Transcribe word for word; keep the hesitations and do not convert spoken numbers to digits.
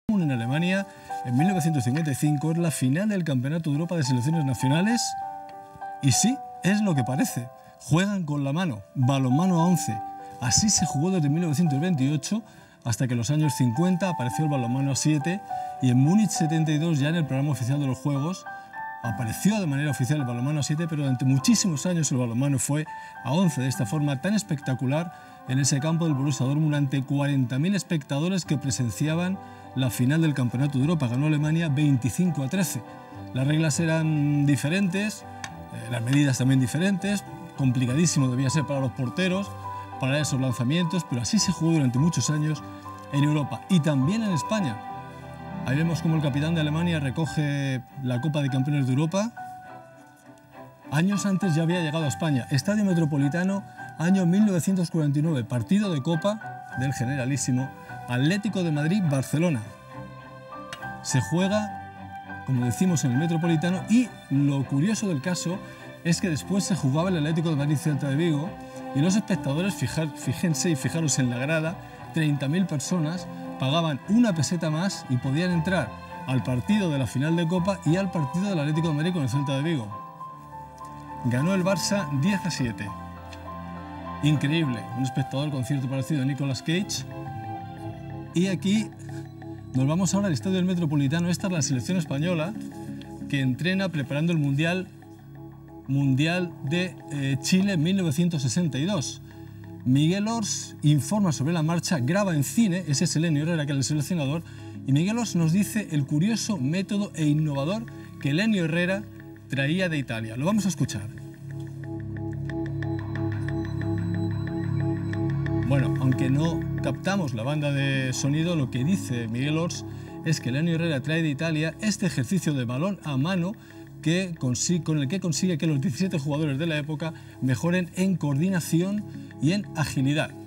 En Alemania, en mil novecientos cincuenta y cinco, es la final del Campeonato de Europa de Selecciones Nacionales y sí, es lo que parece. Juegan con la mano, balonmano a once. Así se jugó desde mil novecientos veintiocho hasta que en los años cincuenta apareció el balonmano a siete y en Múnich setenta y dos, ya en el programa oficial de los Juegos, apareció de manera oficial el balonmano a siete, pero durante muchísimos años el balonmano fue a once de esta forma tan espectacular en ese campo del Borussia Dortmund ante cuarenta mil espectadores que presenciaban la final del Campeonato de Europa. Ganó Alemania veinticinco a trece. Las reglas eran diferentes, eh, las medidas también diferentes, complicadísimo debía ser para los porteros, para esos lanzamientos, pero así se jugó durante muchos años en Europa y también en España. Ahí vemos cómo el capitán de Alemania recoge la Copa de Campeones de Europa. Años antes ya había llegado a España. Estadio Metropolitano, año mil novecientos cuarenta y nueve, partido de Copa del Generalísimo, Atlético de Madrid-Barcelona. Se juega, como decimos, en el Metropolitano y lo curioso del caso es que después se jugaba el Atlético de Madrid-Celta de Vigo y los espectadores, fijar, fíjense y fijaros en la grada, treinta mil personas, pagaban una peseta más y podían entrar al partido de la final de Copa y al partido del Atlético de Madrid con el Celta de Vigo. Ganó el Barça diez a siete. Increíble, un espectador con cierto parecido a Nicolas Cage. Y aquí nos vamos ahora al Estadio del Metropolitano. Esta es la selección española que entrena preparando el Mundial, mundial de eh, Chile en mil novecientos sesenta y dos. Miguel Ors informa sobre la marcha, graba en cine, ese es Elenio Herrera, que es el seleccionador, y Miguel Ors nos dice el curioso método e innovador que Elenio Herrera traía de Italia. Lo vamos a escuchar. Bueno, aunque no captamos la banda de sonido, lo que dice Miguel Ors es que Elenio Herrera trae de Italia este ejercicio de balón a mano que consigue, con el que consigue que los diecisiete jugadores de la época mejoren en coordinación y en agilidad.